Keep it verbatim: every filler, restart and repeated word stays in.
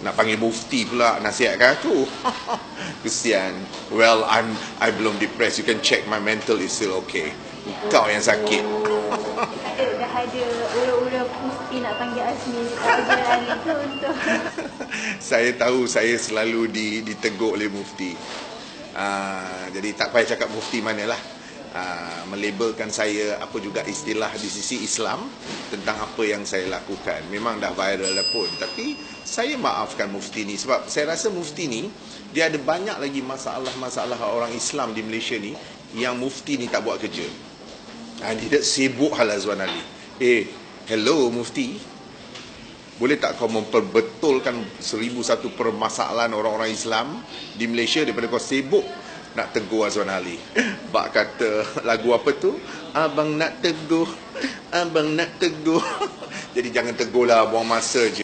Nak panggil mufti pula nasihatkan aku. Kesian. Well, I'm I belum depressed. You can check my mental is still okay. Kau yang sakit. Ada, dah ada ura-ura mufti nak panggil Azmi Azmi itu untuk. Saya tahu saya selalu ditegur oleh mufti. Uh, jadi tak payah cakap mufti manalah. Uh, melabelkan saya apa juga istilah di sisi Islam tentang apa yang saya lakukan. Memang dah viral dah pun. Tapi saya maafkan mufti ni sebab saya rasa mufti ni dia ada banyak lagi masalah-masalah orang Islam di Malaysia ni yang mufti ni tak buat kerja. Ha, dia sibuk hal Azwan Ali. Eh, hello mufti. Boleh tak kau memperbetulkan seribu satu permasalahan orang-orang Islam di Malaysia daripada kau sibuk nak tegur Azwan Ali. Bak kata lagu apa tu? Abang nak tegur, abang nak tegur. Jadi jangan tegurlah, buang masa je.